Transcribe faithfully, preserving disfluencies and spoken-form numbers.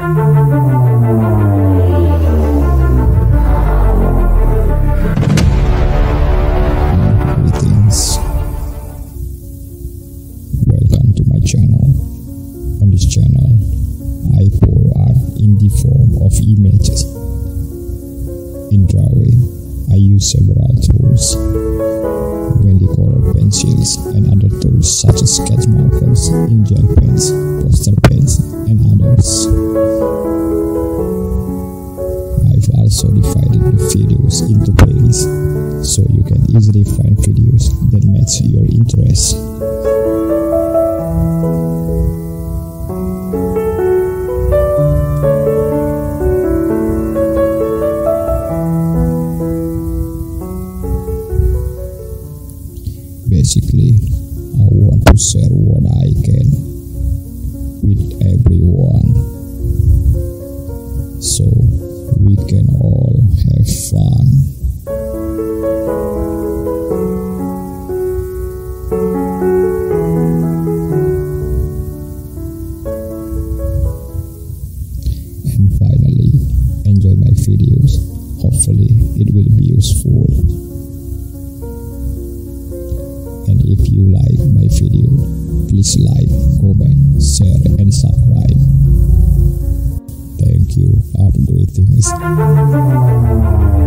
Greetings. Welcome to my channel. On this channel, I pour art in the form of images. In drawing, I use several tools, mainly color pencils and other tools such as sketch markers, inkjet pens, poster pens, and others. I've also divided the videos into playlists, so you can easily find videos that match your interests. Basically, I want to share what I can with everyone, so we can all have fun. And finally, enjoy my videos. Hopefully, it will be useful. And if you like my video, please like, comment, share, and subscribe. Thank you. Art greetings.